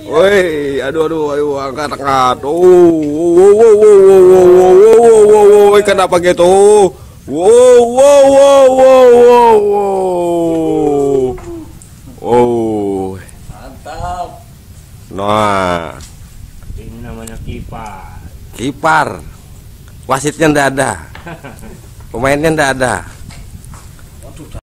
Woi, aduh, ayo angkat. Kenapa gitu? Mantap. Nah, Ini namanya kipas. kiper. Wasitnya ndak ada. Pemainnya ndak ada.